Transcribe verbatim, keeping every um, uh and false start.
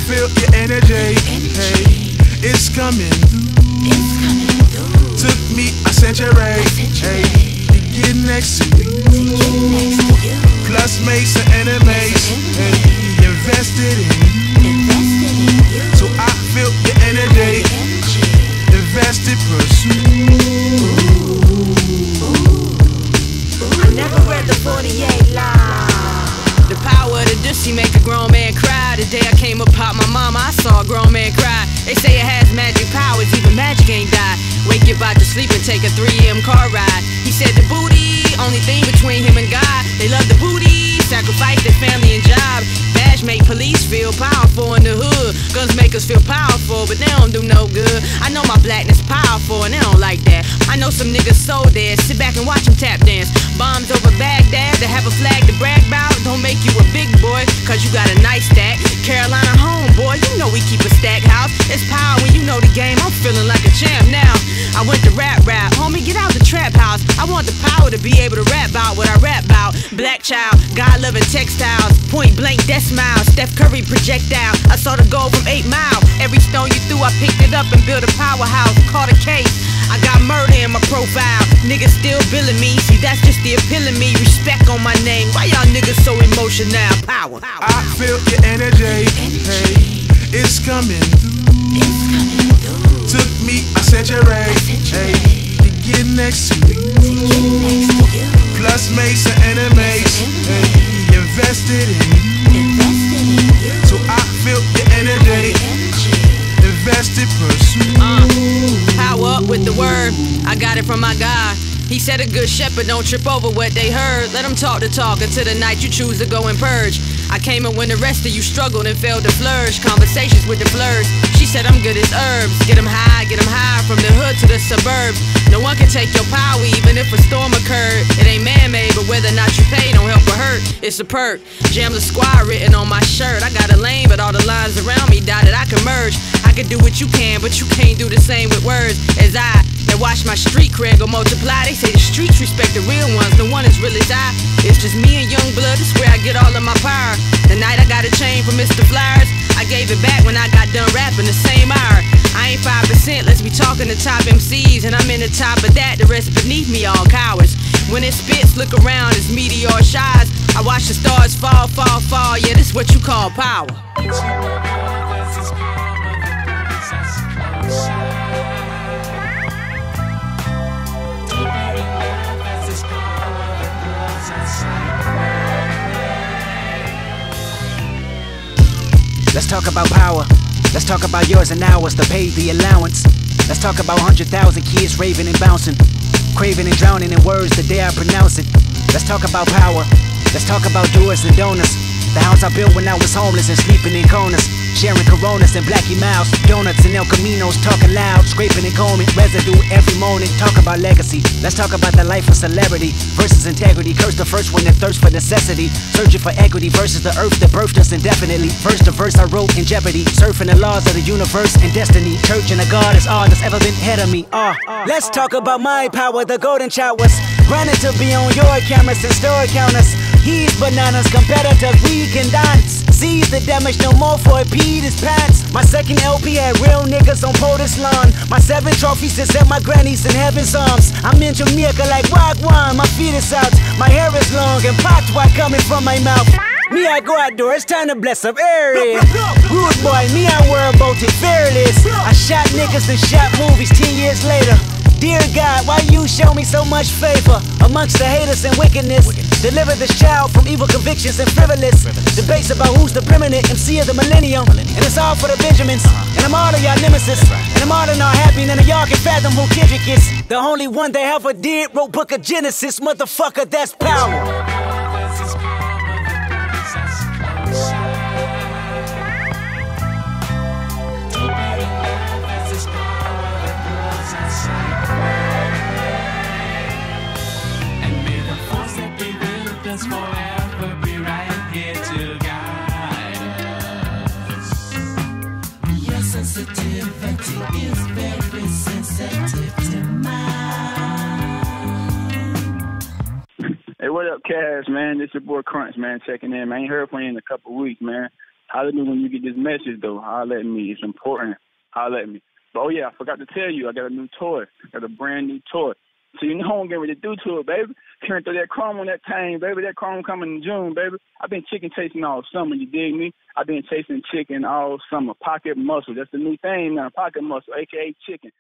feel your energy, hey, it's coming through. Took me a century, hey, to get next to you. Plus made some enemies, hey, invested in you. So I feel your energy, invested pursuit. I never read the forty-eight line. The power of the Dusty make a grown man cry. The day I came up out my mama, I saw a grown man cry. They say it has magic powers, even magic ain't die. Wake you out to sleep and take a three A M car ride. He said the booty, only thing between him and God. They love the booty, sacrifice their family and job. Badge make police feel powerful in the hood. Guns make us feel powerful, but they don't do no good. I know my blackness powerful and they don't like that. I know some niggas so dead, sit back and watch them tap dance. Bombs over Baghdad, they have a flag to brag about. Don't make you a big boy, cause you got a nice stack. Carolina homeboy, you know we keep a stack house. It's power when you know the game, I'm feeling like a champ now. I went to rap rap, homie, get out the trap house. I want the power to be able to rap about what I rap about. Black child, God loving textiles, point blank death smile, Steph Curry projectile. I saw the goal from eight mile. Every stone you threw, I picked it up and built a powerhouse. Caught a case, I got murder in my profile. Niggas still billing me, see that's just the appeal of me. Respect on my name, why y'all niggas so emotional? Power, power. I feel your energy, hey, it's coming through. Took me a century, hey, to get next to you. Plus made some enemies, hey, invested in you. So I feel your energy, invested pursuit. Uh, power up with the word, I got it from my God. He said a good shepherd don't trip over what they heard. Let them talk the talk until the night you choose to go and purge. I came in when the rest of you struggled and failed to flourish. Conversations with the flirts. She said I'm good as herbs. Get them high, get them high from the hood to the suburbs. No one can take your power even if a storm occurred. It ain't man-made, but whether or not you pay don't help or hurt. It's a perk. Jam the squad written on my shirt. I got a lane, but all the lines around me dotted. I can merge. I can do what you can, but you can't do the same with words as I. They watch my street cred go multiply. They say the streets respect the real ones. The one as real as I. It's just me and Young Blood. It's where I get all of my power. The night I got a chain from Mister Flyers, I gave it back when I got done rapping the same hour. I ain't five percent, let's be talking to top M Cs. And I'm in the top of that, the rest beneath me all cowards. When it spits, look around, it's meteor shines. I watch the stars fall, fall, fall. Yeah, this is what you call power. Let's talk about power. Let's talk about yours and ours to pay the allowance. Let's talk about one hundred thousand kids raving and bouncing, craving and drowning in words the day I pronounce it. Let's talk about power. Let's talk about doers and donors. The house I built when I was homeless and sleeping in corners, sharing Coronas and Blackie Mouse, donuts and El Caminos, talking loud, scraping and combing, residue every morning. Talk about legacy. Let's talk about the life of celebrity versus integrity. Curse the first one that thirsts for necessity, searching for equity versus the earth that birthed us indefinitely. First the verse I wrote in jeopardy, surfing the laws of the universe and destiny. Church and a God is all that's ever been ahead of me. Ah, uh, let's talk about my power, the golden showers, granted to be on your cameras and store counters. He's bananas, competitors, we can dance. Seize the damage, no more for it, Pete his pants. My second L P had real niggas on POTUS lawn. My seven trophies is at my granny's in heaven's arms. I'm in Jamaica like Wagwan, my feet is out. My hair is long and popped white coming from my mouth. Me, I go outdoors, it's time to bless up area. Rude boy, me, I worry about it, fearless. I shot niggas and shot movies ten years later. Dear God, why you show me so much favor amongst the haters and wickedness? Deliver this child from evil convictions and frivolous debates about who's the preeminent M C of the millennium. And it's all for the Benjamins, and I'm all of y'all nemesis, and I'm all of y'all happy. None of y'all can fathom who Kendrick is. The only one that ever did wrote Book of Genesis, motherfucker, that's power. Forever be right here to guide us. Your sensitivity is very sensitive to mine. Hey, what up, Cass, man? This your boy Crunch, man, checking in, man. I ain't heard from you in a couple weeks, man. Holler at me when you get this message, though. Holler at me. It's important. Holler at me. But, oh, yeah, I forgot to tell you, I got a new toy. I got a brand new toy. So you know what I'm getting ready to do to it, baby. Turn through that chrome on that thing, baby. That chrome coming in June, baby. I've been chicken chasing all summer, you dig me? I've been chasing chicken all summer. Pocket muscle. That's the new thing now, pocket muscle, a k a chicken.